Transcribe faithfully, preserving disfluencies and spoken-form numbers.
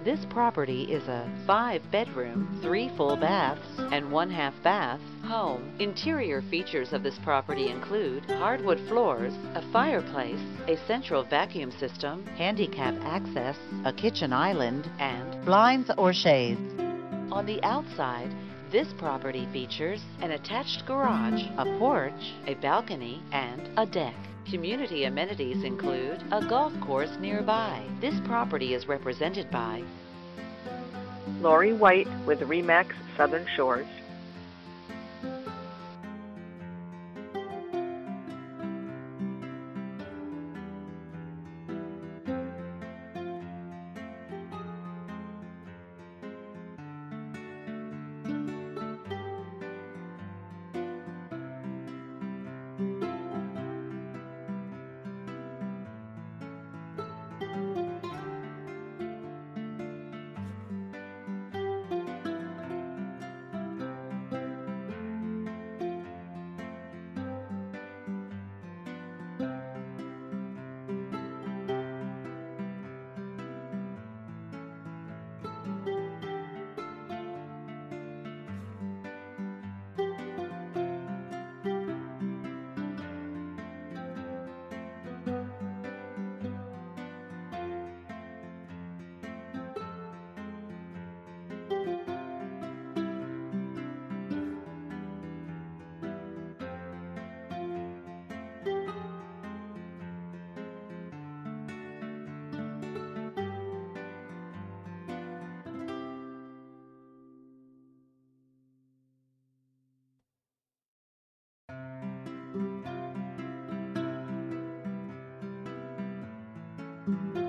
This property is a five-bedroom, three full baths, and one half bath home. Interior features of this property include hardwood floors, a fireplace, a central vacuum system, handicap access, a kitchen island, and blinds or shades. On the outside, this property features an attached garage, a porch, a balcony, and a deck. Community amenities include a golf course nearby. This property is represented by Lori White with Remax Southern Shores. Thank you.